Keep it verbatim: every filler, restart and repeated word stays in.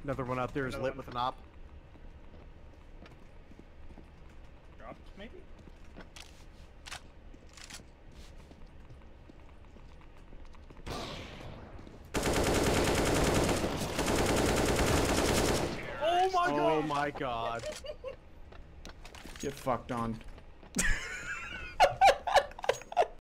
Another one out there is Another lit one. with an op. Dropped, maybe? Oh my god! Oh my god. Get fucked on.